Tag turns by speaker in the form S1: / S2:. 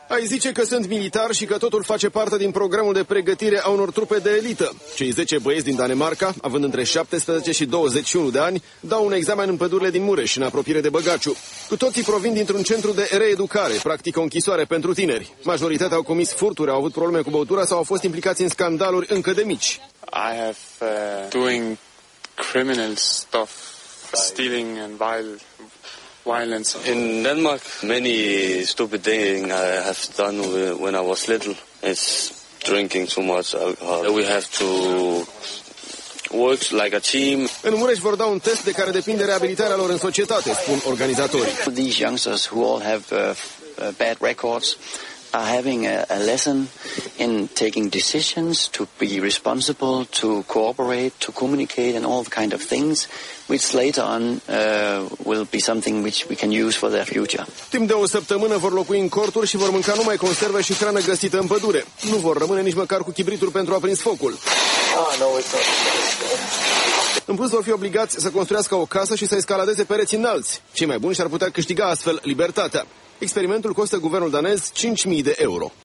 S1: Ai zice că sunt militar și că totul face parte din programul de pregătire a unor trupe de elită. Cei 10 băieți din Danemarca, având între 17 și 21 de ani, dau un examen în pădurile din Mureș, în apropiere de Băgaciu. Cu toții provin dintr-un centru de reeducare, practic o închisoare pentru tineri. Majoritatea au comis furturi, au avut probleme cu băutura sau au fost implicați în scandaluri încă de mici.
S2: I have doing criminal stuff, stealing and violence.
S3: In Denmark, many stupid things I have done when I was little. It's drinking too much alcohol. We have to work like a team.
S1: În Mureș vor da un test de care depinde reabilitarea lor în societate, spun organizatorii.
S4: These youngsters who all have bad records are having a lesson in taking decisions, to be responsible, to cooperate, to communicate and all kind of things, which later on will be something which we can use for their future. Timp de o săptămână vor locui în corturi și vor mânca numai conserve și hrană găsită în pădure. Nu vor rămâne nici măcar cu chibrituri pentru a prins focul. În plus vor fi obligați să construiască o casă și să escaladeze pereți înalți. Cei mai buni și-ar putea câștiga astfel libertatea. Experimentul costă guvernul danez 5.000 de euro.